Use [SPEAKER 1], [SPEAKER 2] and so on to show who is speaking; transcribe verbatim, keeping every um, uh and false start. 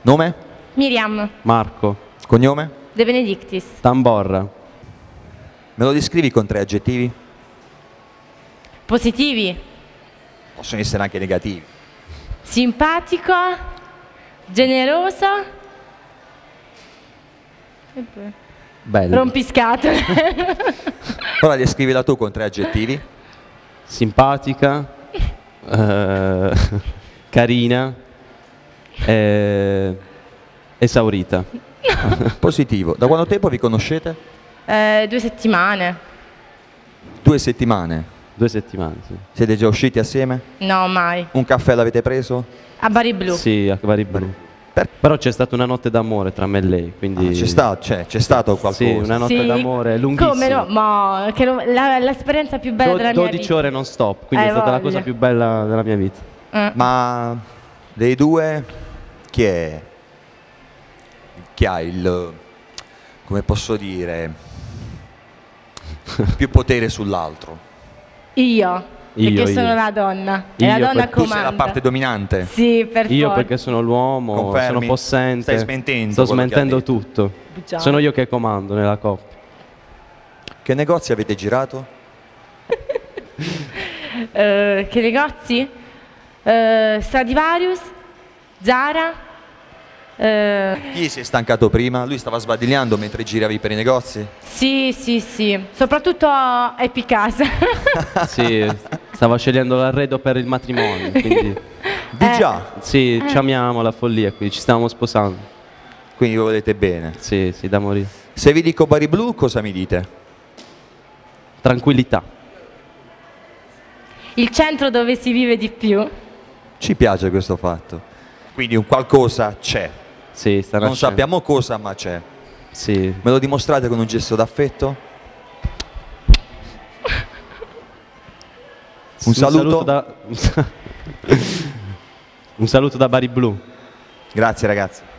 [SPEAKER 1] Nome?
[SPEAKER 2] Miriam.
[SPEAKER 3] Marco.
[SPEAKER 1] Cognome?
[SPEAKER 2] De Benedictis.
[SPEAKER 3] Tamborra.
[SPEAKER 1] Me lo descrivi con tre aggettivi?
[SPEAKER 2] Positivi.
[SPEAKER 1] Possono essere anche negativi.
[SPEAKER 2] Simpatico. Generoso. E poi...
[SPEAKER 3] Bello.
[SPEAKER 2] Rompiscatole.
[SPEAKER 1] Ora descrivila tu con tre aggettivi.
[SPEAKER 3] Simpatica. eh, carina. eh, esaurita.
[SPEAKER 1] Positivo. Da quanto tempo vi conoscete?
[SPEAKER 2] Eh, due settimane.
[SPEAKER 1] Due settimane.
[SPEAKER 3] Due settimane, sì.
[SPEAKER 1] Siete già usciti assieme?
[SPEAKER 2] No, mai.
[SPEAKER 1] Un caffè l'avete preso?
[SPEAKER 2] A Bari Blu.
[SPEAKER 3] Sì, a Bari Blu.
[SPEAKER 1] Per-
[SPEAKER 3] Però c'è stata una notte d'amore tra me e lei, quindi...
[SPEAKER 1] Ah, c'è stato, c'è, c'è stato qualcosa.
[SPEAKER 3] Sì, una notte
[SPEAKER 2] Sì,
[SPEAKER 3] d'amore lunghissima.
[SPEAKER 2] Come no? Ma che no- la- l'esperienza più bella
[SPEAKER 3] Do-
[SPEAKER 2] della mia
[SPEAKER 3] dodici
[SPEAKER 2] vita.
[SPEAKER 3] ore non stop, quindi
[SPEAKER 2] Hai
[SPEAKER 3] è stata la
[SPEAKER 2] voglia.
[SPEAKER 3] cosa più bella della mia vita.
[SPEAKER 2] Eh.
[SPEAKER 1] Ma dei due chi è? Chi ha il, come posso dire, più potere sull'altro?
[SPEAKER 2] Io.
[SPEAKER 3] Io,
[SPEAKER 2] Perché
[SPEAKER 3] io.
[SPEAKER 2] sono la donna. E
[SPEAKER 3] Io,
[SPEAKER 2] la donna
[SPEAKER 3] per-
[SPEAKER 1] Tu sei
[SPEAKER 2] comanda.
[SPEAKER 1] la parte dominante?
[SPEAKER 2] Sì, per
[SPEAKER 3] Io
[SPEAKER 2] forza.
[SPEAKER 3] perché sono l'uomo,
[SPEAKER 1] Confermi?
[SPEAKER 3] sono possente.
[SPEAKER 1] Stai smentendo
[SPEAKER 3] Sto
[SPEAKER 1] quello che ha
[SPEAKER 3] smentendo
[SPEAKER 1] detto.
[SPEAKER 3] tutto.
[SPEAKER 2] Bugiardo.
[SPEAKER 3] Sono io che comando nella coppia.
[SPEAKER 1] Che negozi avete girato?
[SPEAKER 2] Eh, che negozi? Eh, Stradivarius, Zara. eh,
[SPEAKER 1] Chi si è stancato prima? Lui stava sbadigliando mentre giravi per i negozi?
[SPEAKER 2] sì, sì, sì. Soprattutto a Epicasa.
[SPEAKER 3] Sì, stavo scegliendo l'arredo per il matrimonio, quindi...
[SPEAKER 1] Di
[SPEAKER 2] Eh.
[SPEAKER 1] già,
[SPEAKER 3] Sì, ci amiamo la follia qui, ci stiamo sposando.
[SPEAKER 1] quindi vi volete bene.
[SPEAKER 3] Sì, sì, da morire.
[SPEAKER 1] Se vi dico Bari Blu, cosa mi dite?
[SPEAKER 3] Tranquillità.
[SPEAKER 2] Il centro dove si vive di più.
[SPEAKER 1] Ci piace questo fatto. Quindi un qualcosa c'è.
[SPEAKER 3] Sì, sta
[SPEAKER 1] Non
[SPEAKER 3] nascendo.
[SPEAKER 1] sappiamo cosa, ma c'è.
[SPEAKER 3] Sì.
[SPEAKER 1] Me lo dimostrate con un gesto d'affetto? Un saluto?
[SPEAKER 3] da... un saluto da Bari Blu.
[SPEAKER 1] Grazie ragazzi.